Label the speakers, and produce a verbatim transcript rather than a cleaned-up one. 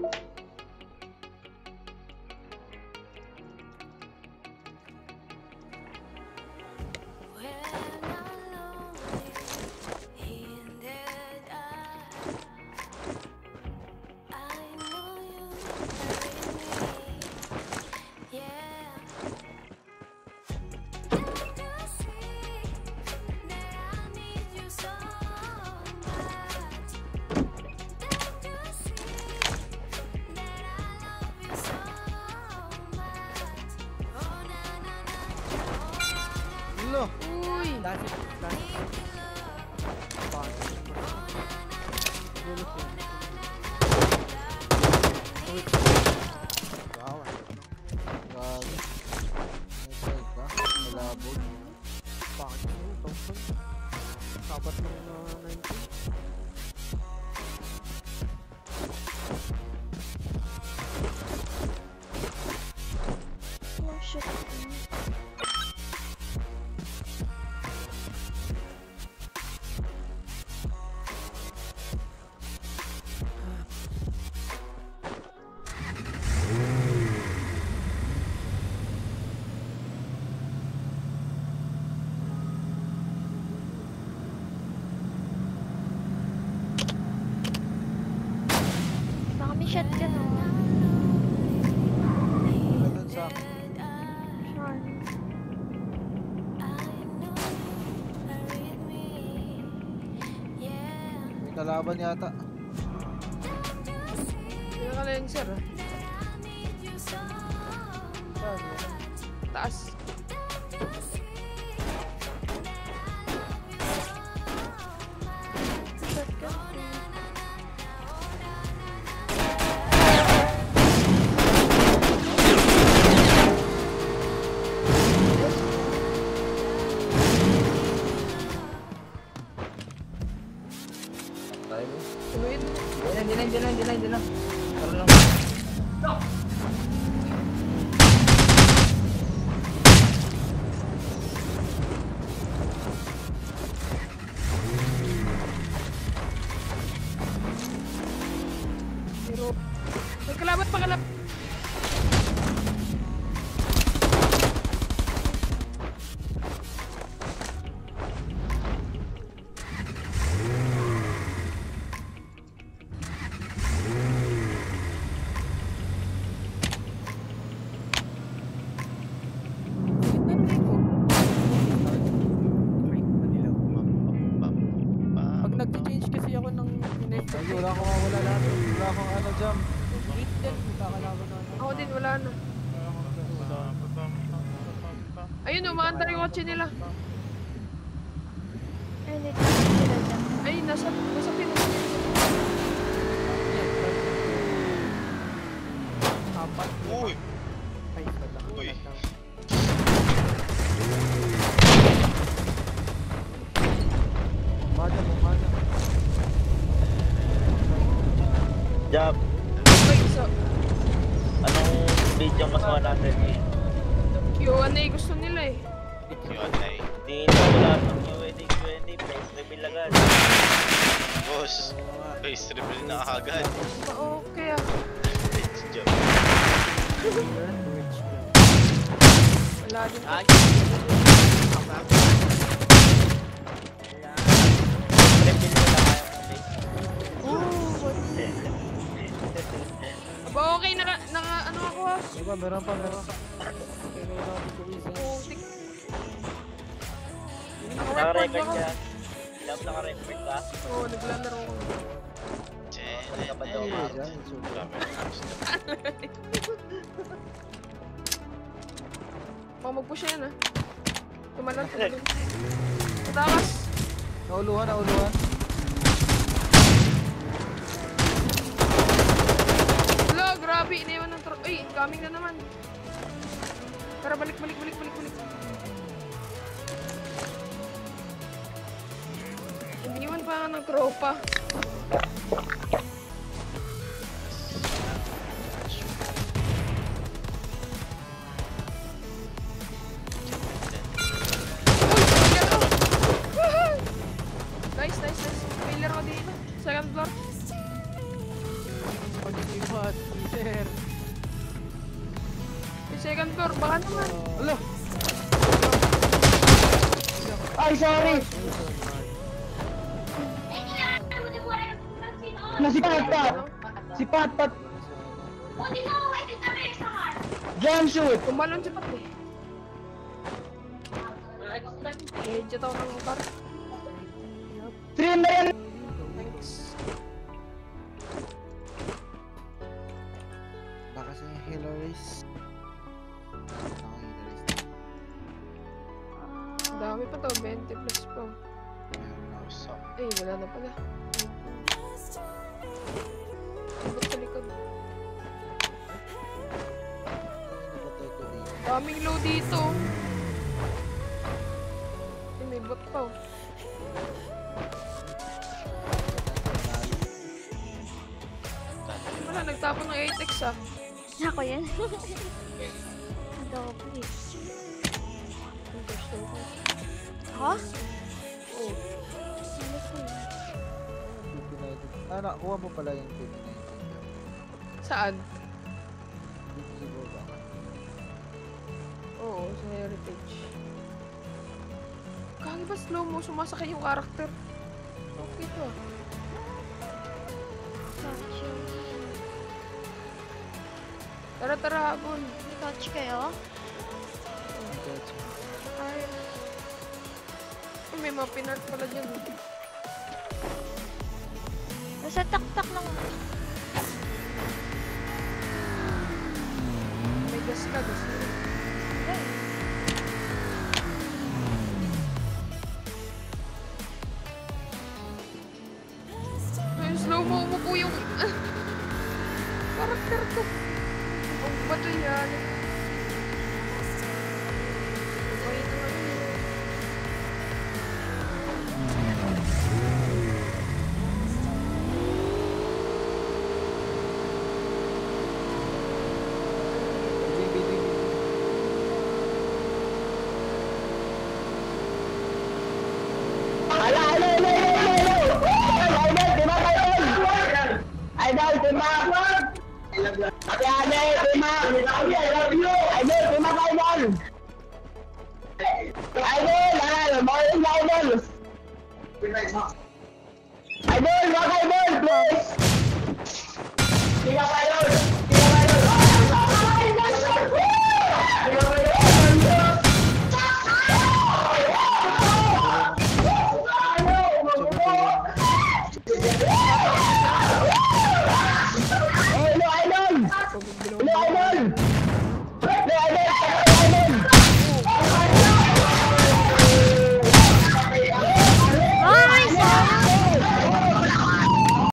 Speaker 1: Uy! Dati, dati. Wow, grabe. Nag-try ka? Malabog. Bakit mo? Thompson? Kapat mo na nineteen?
Speaker 2: Oh shit. Shotgun oh.
Speaker 1: Wala dun sa akin.
Speaker 2: Sure.
Speaker 1: May kalaban yata.
Speaker 3: Hindi na kalayan sir ah.
Speaker 1: Saan?
Speaker 3: Taas.
Speaker 2: Shotgun.
Speaker 3: Tuloy mo.
Speaker 4: Hindi na, hindi na, hindi na, hindi na. Taro lang.
Speaker 3: Pero, may kalaban pa kalaban.
Speaker 1: Pag nag-change kasi ako ng connector, wala akong wala lahat. Wala akong ano jam. eight din, magkakalaban na.
Speaker 3: Ako din, wala na. Ayun, umaandar yung kotse nila.
Speaker 2: Ay, dito sila dyan.
Speaker 3: Ay, nasa, nasa Pinas.
Speaker 1: Apat.
Speaker 5: Uy!
Speaker 1: Ay, wala.
Speaker 5: Uy.
Speaker 1: Bumada, bumada.
Speaker 4: Job,
Speaker 3: Ay, so,
Speaker 4: anong video mas one hundred eh?
Speaker 3: Q and A gusto nila eh.
Speaker 5: Yun ay.
Speaker 4: Di na wala pang Q and A, Q and A, face reveal agad.
Speaker 5: Boss, face reveal na agad.
Speaker 3: Okay ah.
Speaker 5: It's job.
Speaker 3: Wala din.
Speaker 4: Ay! Reveal na lang kayo ng face.
Speaker 3: Aba, okay, naka, naka, ano ako ah.
Speaker 1: Diba, meron pa, meron pa. Pero wala akong tuwisin.
Speaker 3: Putik.
Speaker 4: Naka-record ka. Job, naka-record ka.
Speaker 3: Oo, naglalaro ko.
Speaker 5: Chen,
Speaker 4: Ka pa daw,
Speaker 5: eh,
Speaker 4: ma'am.
Speaker 1: Diyan, super.
Speaker 3: Baka mag-push yan ah. Tumalan, tumalan. Matakas.
Speaker 1: Nauluhan, nauluhan.
Speaker 3: Wala, grabe. Iniwan ng truck. Ay, incoming na naman. Tara, balik, balik, balik, balik, balik. Iniwan pa nga ng tropa. Nice, nice, nice. Failure ako dito. Second floor.
Speaker 1: Pag-iwan. sir.
Speaker 3: Yung second floor, baka naman.
Speaker 1: Alo!
Speaker 6: Ay, sorry! Na si Patpat! Si Patpat! Jump shoot!
Speaker 3: Tumalon si Pat eh. Medyo tao ng car.
Speaker 6: Three na yan!
Speaker 3: Thanks.
Speaker 7: Baka si Hillary's. Ako Hillary's.
Speaker 3: Ang dami pa to, twenty plus pa.
Speaker 7: Meron ako sa...
Speaker 3: Ay, wala na pala. Abot sa likod.
Speaker 7: Napatay ko dito.
Speaker 3: Daming low dito. Ay, may bot pa oh. Wala, nagtapon ng eight X ah.
Speaker 2: Ako yan. Double.
Speaker 3: Ang gusto ko.
Speaker 2: Ha?
Speaker 3: Oh.
Speaker 2: Ano ko yun?
Speaker 7: P P nineteen. Ah, nakuha mo pala yung P P nineteen.
Speaker 3: Saan?
Speaker 7: Dito siguro ba?
Speaker 3: Oo, sa heritage. Kagi ba slow mo? Sumasakay yung karakter. Okay to ah.
Speaker 2: Touch yun.
Speaker 3: Tara, tara, habol.
Speaker 2: May touch kayo?
Speaker 3: Ay. Ay, may mga pinart pala dyan.
Speaker 2: Nasa tak-tak lang.
Speaker 3: May gas ka, gas ka. Ay, slow mo, umupo yung... karakter ko. Ang bato yan. Ay, naman yun.
Speaker 7: Biding, biding.
Speaker 6: Ala, ala, ala, ala, ala! Idol, tuma kayo! Idol, tuma! Ate Ade, tuma! I love you! Idol, tuma ka, idol! Idol, ano, morning na, idol! Idol, mga idol, please! Hindi ka kayo!